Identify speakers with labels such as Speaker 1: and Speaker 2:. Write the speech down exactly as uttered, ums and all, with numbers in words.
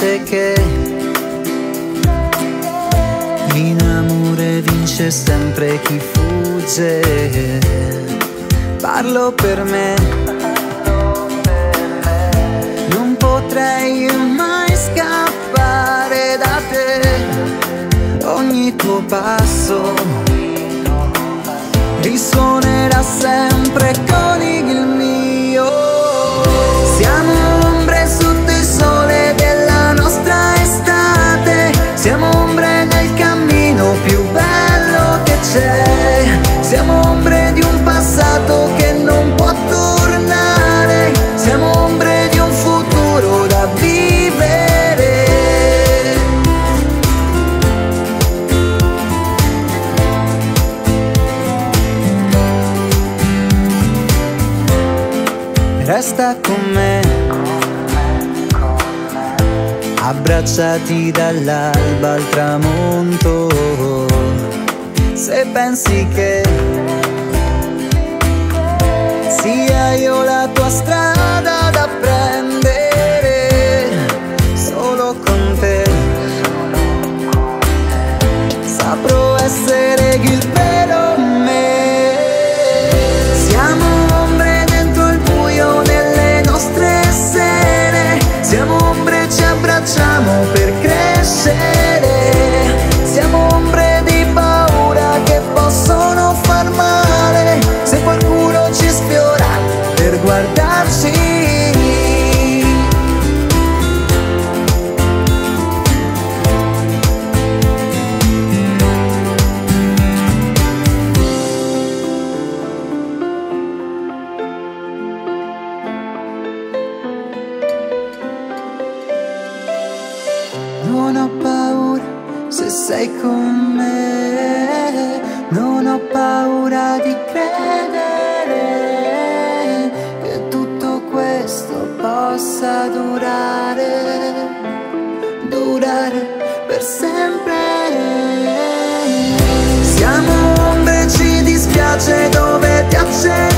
Speaker 1: dice che in amore vince sempre chi fugge. Parlo per me, non potrei mai scappare da te. Ogni tuo passo risuonerà sempre con il mio. Siamo ombre sotto il sole della nostra estate, siamo ombre nel cammino più bello che c'è, siamo ombre di un passato che non può tornare, siamo ombre di un futuro da vivere. Resta con me, abbracciati dall'alba al tramonto. Se pensi che sia io la tua strada da prendere, solo con te saprò essere il vero me. Siamo ombre dentro il buio nelle nostre sere, siamo ombre, ci abbracciamo per crescere, siamo ombre di paura che possono far male se qualcuno ci sfiora per guardarci. Non ho paura se sei con me, non ho paura di credere che tutto questo possa durare, durare per sempre. Siamo ombre, ci dispiace dove ti accendi.